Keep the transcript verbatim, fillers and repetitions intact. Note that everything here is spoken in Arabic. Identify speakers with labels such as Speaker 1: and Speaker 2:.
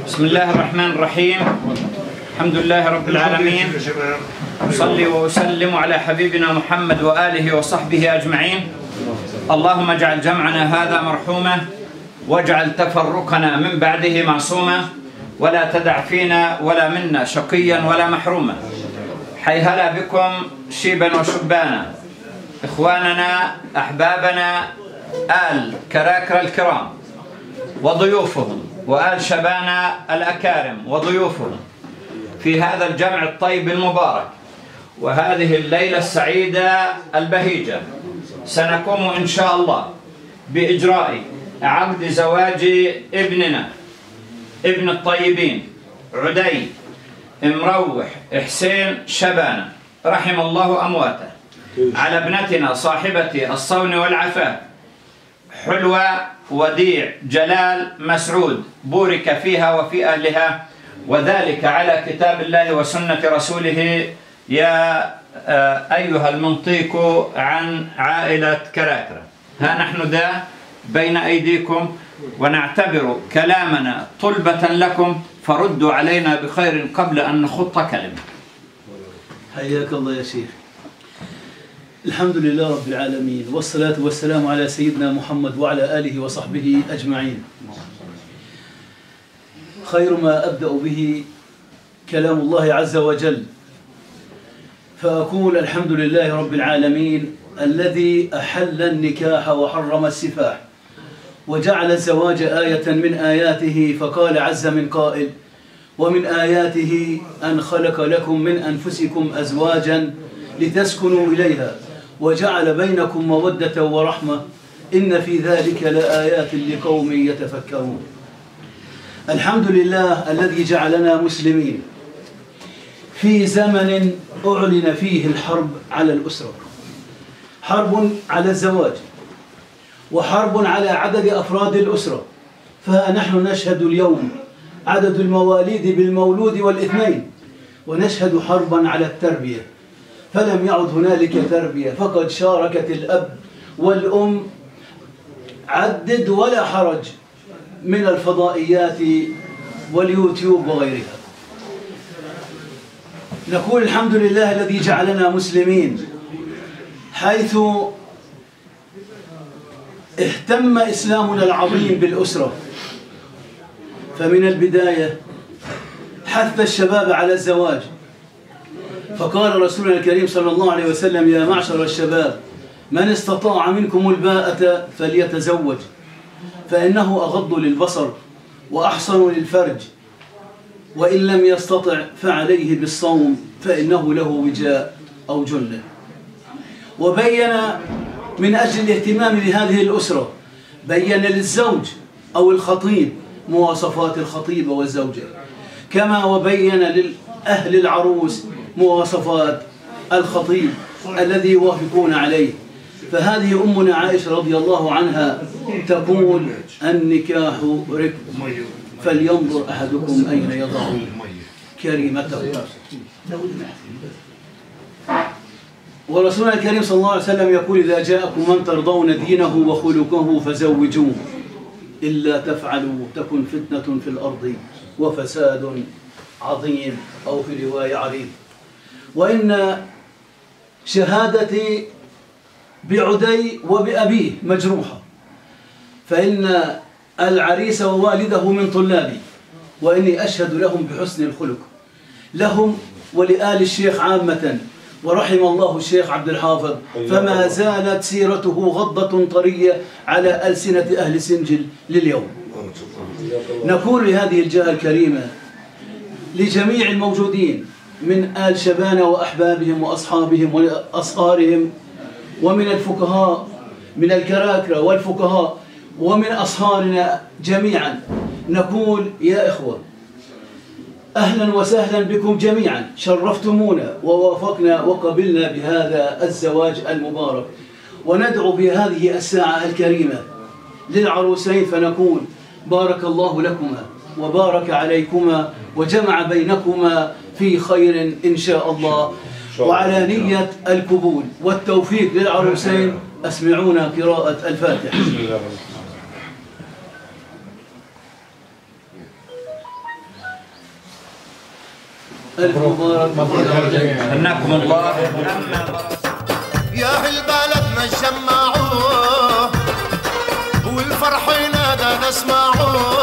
Speaker 1: بسم الله الرحمن الرحيم. الحمد لله رب العالمين، أصلي وأسلم على حبيبنا محمد وآله وصحبه أجمعين. اللهم اجعل جمعنا هذا مرحوما، واجعل تفرقنا من بعده معصوما، ولا تدع فينا ولا منا شقيا ولا محروما. حي هلا بكم شيبا وشبانا، إخواننا أحبابنا آل كراكرة الكرام وضيوفهم، وآل شبانا الأكارم وضيوفهم في هذا الجمع الطيب المبارك وهذه الليلة السعيدة البهيجة. سنقوم إن شاء الله بإجراء عقد زواج ابننا ابن الطيبين عدي مروح حسين شبانة رحم الله أمواته على ابنتنا صاحبة الصون والعفاف حلوة وديع جلال مسعود، بورك فيها وفي أهلها، وذلك على كتاب الله وسنة رسوله. يا أيها المنطيق عن عائلة كراكرة، ها نحن ذا بين أيديكم، ونعتبر كلامنا طلبة لكم، فردوا علينا بخير قبل أن نخط كلمة.
Speaker 2: حياك الله يا شيخ. الحمد لله رب العالمين، والصلاة والسلام على سيدنا محمد وعلى آله وصحبه أجمعين. خير ما أبدأ به كلام الله عز وجل، فأقول الحمد لله رب العالمين الذي أحل النكاح وحرم السفاح، وجعل الزواج آية من آياته، فقال عز من قائل: ومن آياته أن خلق لكم من أنفسكم أزواجا لتسكنوا إليها وجعل بينكم مودة ورحمة إن في ذلك لآيات لقوم يتفكرون. الحمد لله الذي جعلنا مسلمين في زمن أعلن فيه الحرب على الأسرة، حرب على الزواج وحرب على عدد أفراد الأسرة. فنحن نشهد اليوم عدد المواليد بالمولود والاثنين، ونشهد حربا على التربية، فلم يعد هنالك تربية، فقد شاركت الأب والأم عدد ولا حرج من الفضائيات واليوتيوب وغيرها. نقول الحمد لله الذي جعلنا مسلمين، حيث اهتم إسلامنا العظيم بالأسرة، فمن البداية حث الشباب على الزواج، فقال رسولنا الكريم صلى الله عليه وسلم: يا معشر الشباب من استطاع منكم الباءة فليتزوج، فإنه أغض للبصر وأحصن للفرج، وإن لم يستطع فعليه بالصوم فإنه له وجاء أو جنة. وبين من أجل الاهتمام بهذه الأسرة، بين للزوج أو الخطيب مواصفات الخطيبة والزوجة، كما وبين لأهل العروس مواصفات الخطيب الذي يوافقون عليه. فهذه أمنا عائشة رضي الله عنها تقول: النكاح ركب، فلينظر أحدكم أين يضع كريمته. ورسولنا الكريم صلى الله عليه وسلم يقول: إذا جاءكم من ترضون دينه وخلقه فزوجوه، إلا تفعلوا تكن فتنة في الأرض وفساد عظيم، أو في رواية عريض. وإن شهادتي بعدي وبأبيه مجروحة، فإن العريس ووالده من طلابي، وإني أشهد لهم بحسن الخلق، لهم ولآل الشيخ عامة، ورحم الله الشيخ عبد الحافظ، فما زالت سيرته غضة طرية على ألسنة أهل سنجل لليوم. نقول لهذه الجهة الكريمة، لجميع الموجودين من آل شبانة وأحبابهم وأصحابهم وأصهارهم، ومن الفقهاء من الكراكرة والفقهاء، ومن أصهارنا جميعا، نقول: يا إخوة، أهلا وسهلا بكم جميعا، شرفتمونا ووافقنا وقبلنا بهذا الزواج المبارك. وندعو بهذه الساعة الكريمة للعروسين، فنقول: بارك الله لكما وبارك عليكما وجمع بينكما في خير إن شاء الله، وعلى نية القبول والتوفيق للعروسين. أسمعونا قراءة الفاتحة. ألف مبارك.
Speaker 1: هناكم الله.
Speaker 3: يا أهل بلدنا جمعوه والفرح ينادى نسمعوه